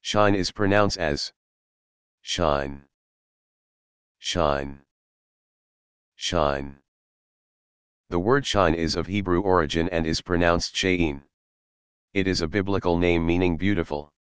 Shine is pronounced as shine, shine, shine. The word shine is of Hebrew origin and is pronounced Shein. It is a biblical name meaning beautiful.